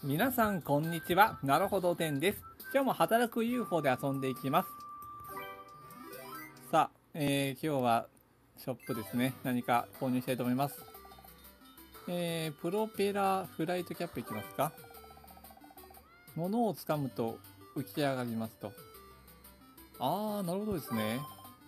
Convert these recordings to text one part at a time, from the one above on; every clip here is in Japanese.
皆さんこんにちは。なるほど店です。今日も働く UFO で遊んでいきます。さあ、今日はショップですね。何か購入したいと思います。プロペラフライトキャップいきますか。物をつかむと浮き上がりますと。なるほどですね。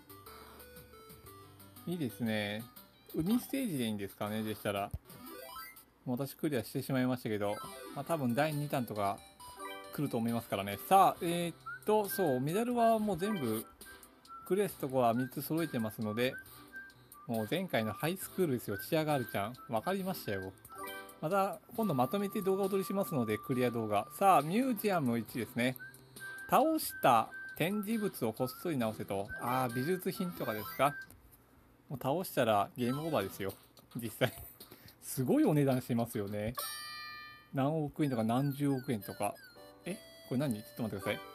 いいですね。海ステージでいいんですかね。でしたら。もう私クリアしてしまいましたけど、多分第2弾とか来ると思いますからね。さあ、そう、メダルはもう全部クリアしたとこは3つ揃えてますので、もう前回のハイスクールですよ。チアガールちゃん。わかりましたよ。また、今度まとめて動画を撮りしますので、クリア動画。さあ、ミュージアム1ですね。倒した展示物をこっそり直せと。美術品とかですか。もう倒したらゲームオーバーですよ。実際。すごいお値段しますよね。何億円とか何十億円とか。これ何？ちょっと待ってください。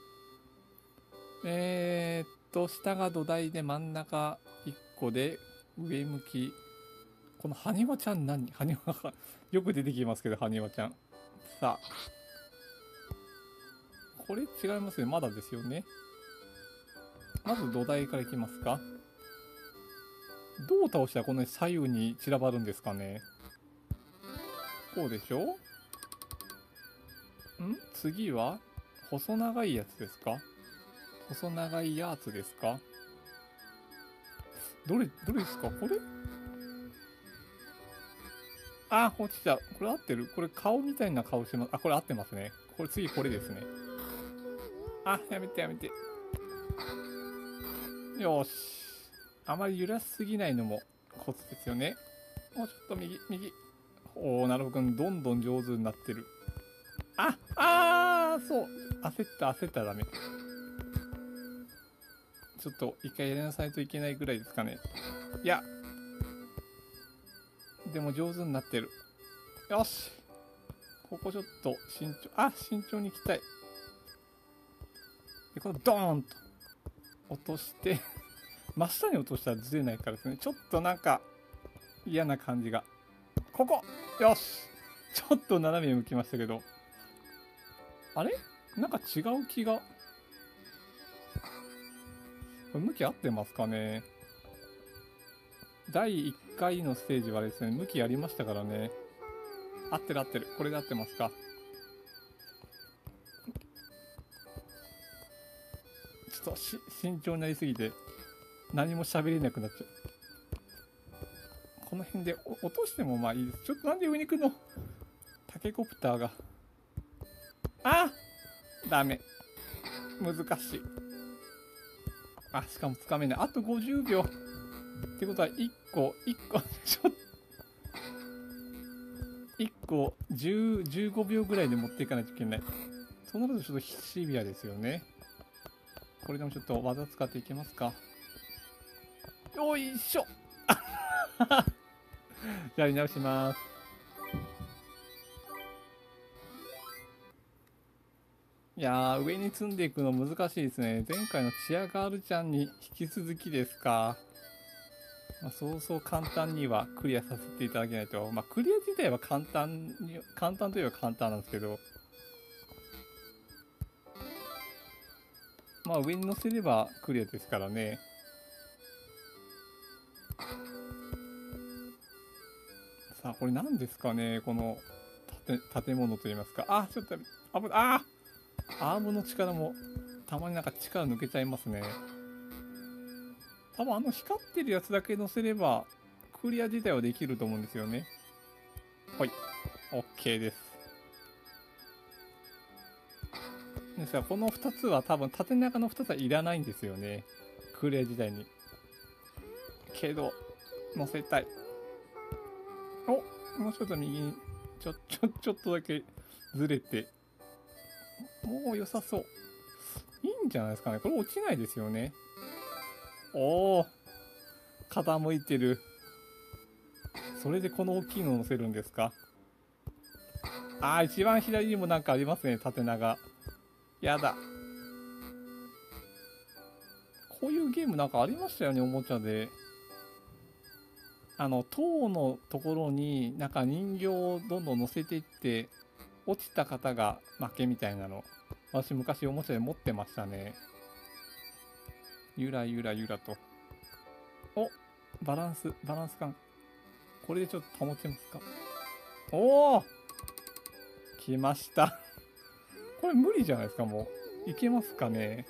下が土台で真ん中1個で上向き。この埴輪ちゃん何？埴輪がよく出てきますけど、埴輪ちゃん。さあ。これ違いますね。まだですよね。まず土台からいきますか。どう倒したらこんなに左右に散らばるんですかね。こうでしょ？次は細長いやつですか？細長いやつですか？どれですかこれ？落ちちゃう。これ合ってる？これ顔みたいな顔してます。これ合ってますね。これ次これですね。やめてやめて。よし。あまり揺らしすぎないのもコツですよね。もうちょっと右。なるほど。どんどん上手になってる。そう。焦ったらダメ。ちょっと一回やりなさいといけないぐらいですかね。いや。でも上手になってる。よし。ここちょっと慎重に行きたい。で、このドーンと落として、真下に落としたらずれないからですね。ちょっとなんか嫌な感じが。ここよし。ちょっと斜め向きましたけど。あれなんか違う気が。これ向き合ってますかね。第1回のステージはですね、向きありましたからね。合ってる。これで合ってますか。ちょっと慎重になりすぎて、何も喋れなくなっちゃう。この辺で落としてもまあいいです。ちょっとなんで上に行くの？タケコプターが。ダメ。難しい。しかもつかめない。あと50秒。ってことは1個、15秒ぐらいで持っていかないといけない。そうなるとちょっとシビアですよね。これでもちょっと技使っていけますか。よいしょやり直します。いやー、上に積んでいくの難しいですね。前回のチアガールちゃんに引き続きですか。そう簡単にはクリアさせていただけないと。クリア自体は簡単といえば簡単なんですけど。上に乗せればクリアですからね。さあ、これ何ですかねこの建物といいますか。ちょっと、危ない。アームの力も、たまになんか力抜けちゃいますね。多分光ってるやつだけ乗せれば、クリア自体はできると思うんですよね。はい。OK です。ですが、この2つは多分、縦長の2つはいらないんですよね。クリア自体に。けど、乗せたい。もうちょっと右に、ちょっとだけずれて。もう良さそう。いいんじゃないですかね。これ落ちないですよね。傾いてる。それでこの大きいのを乗せるんですか。一番左にもなんかありますね。縦長。やだ。こういうゲームなんかありましたよね、おもちゃで。塔のところになんか人形をどんどん乗せていって、 落ちた方が負けみたいなの、私昔おもちゃで持ってましたね。ゆらゆらゆらと。お、バランス感。これでちょっと保てますか。おお、来ました。これ無理じゃないですか、もう。いけますかね。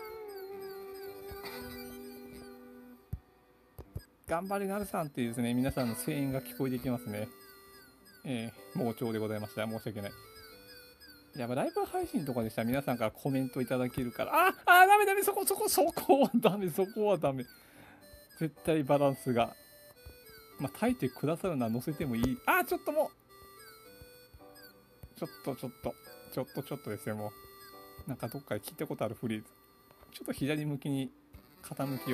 頑張れなるさんっていうですね、皆さんの声援が聞こえてきますね。盲腸でございました。申し訳ない。やっぱライブ配信とかでしたら皆さんからコメントいただけるから、ダメ、そこはダメ、そこはダメ。絶対バランスが。まあ、耐えてくださるなら載せてもいい。ちょっともう。ちょっとですよ、もう。なんかどっかで聞いたことあるフレーズ。ちょっと左向きに傾きを。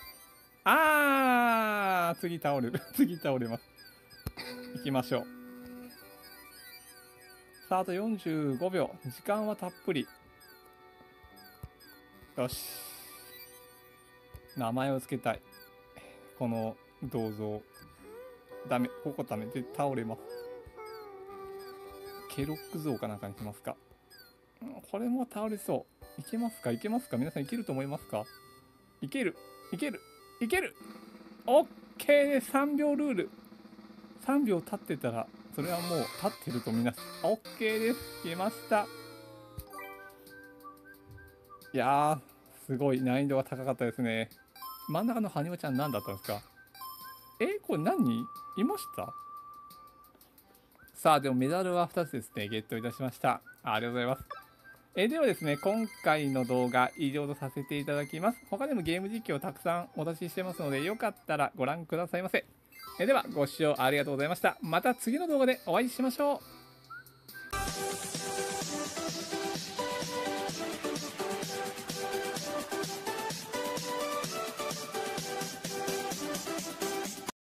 次倒れる。次倒れます。行きましょう。さあ、あと45秒。時間はたっぷり。よし。名前を付けたい。この銅像。ダメ。ここダメ。で、倒れます。ケロック像かなんかにしますか。これも倒れそう。いけますか皆さんいけると思いますか。いけるオッケーです。3秒ルール。3秒経ってたら、それはもう立ってるとみなす。オッケーです。消えました。いやー、すごい難易度が高かったですね。真ん中の羽生ちゃん何だったんですか。これ何いました。さあ、でもメダルは2つですね、ゲットいたしました。ありがとうございます。ではですね、今回の動画以上とさせていただきます。他にもゲーム実況をたくさんお出ししてますので、よかったらご覧くださいませ。では、ご視聴ありがとうございました。また次の動画でお会いしましょう。